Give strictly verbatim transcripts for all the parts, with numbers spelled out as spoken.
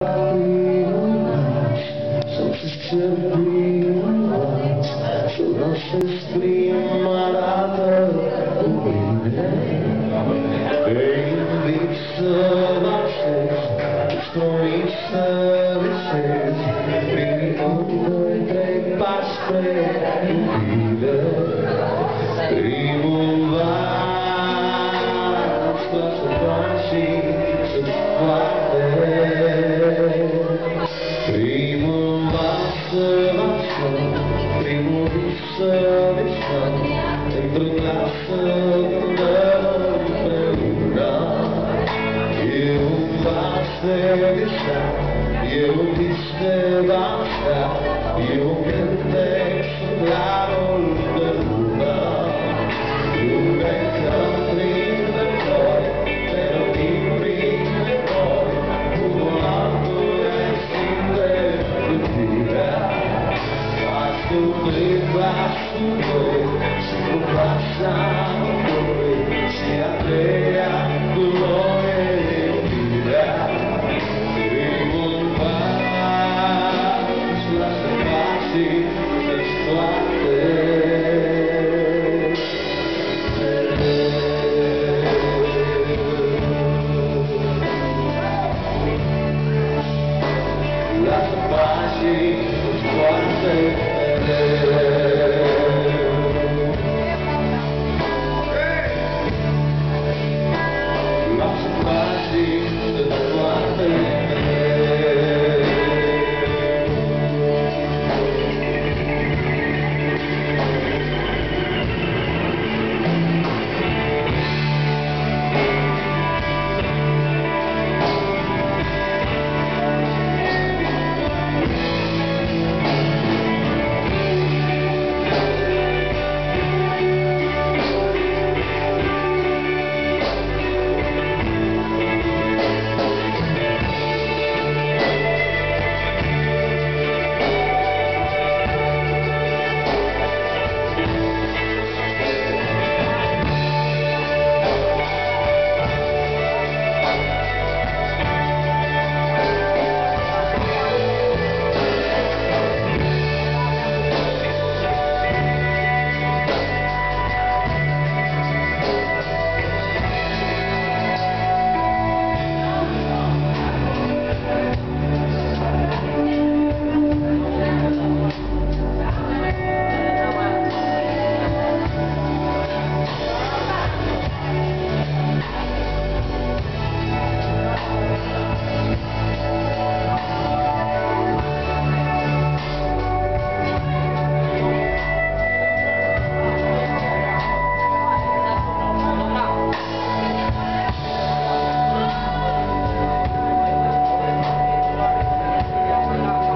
São disciplinas, não se exprima nada. Em services, destroying services, bringing over the past vida, removar as consequências de eu disse basta, eu cantei claro da luna, you make a dream the boy, pero mi dream the boy, como algo assim de vida, faz tudo e faz tudo, se for passado foi, se a terra glória de vida.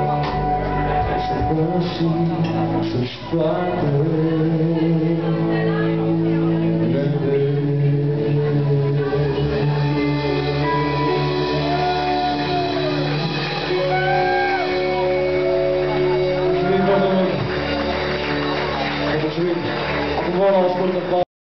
Such